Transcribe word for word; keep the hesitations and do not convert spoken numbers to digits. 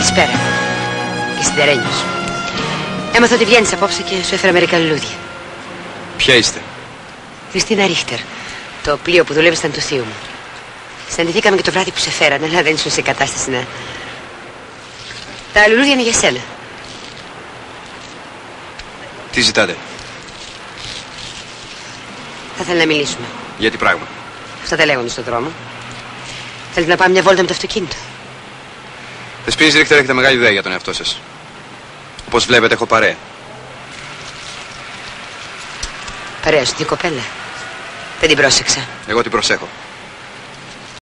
Καλησπέρα. Και στην Τερένιος. Έμαθα ότι βγαίνεις απόψε και σου έφερα μερικά λουλούδια. Ποια είστε? Χριστίνα Ρίχτερ. Το πλοίο που δουλεύει ήταν του θείου μου. Συναντηθήκαμε και το βράδυ που σε φέρανε, αλλά δεν ήσουν σε κατάσταση να... Τα λουλούδια είναι για σένα. Τι ζητάτε? Θα ήθελα να μιλήσουμε. Για τι πράγμα? Αυτά τα λέγονται στον δρόμο. Θέλετε να πάμε μια βόλτα με το αυτοκίνητο? Δεσποινής Ρίχτερ, έχετε μεγάλη ιδέα για τον εαυτό σας. Όπως βλέπετε, έχω παρέα. Παρέα σου την κοπέλα. Δεν την πρόσεξα. Εγώ την προσέχω.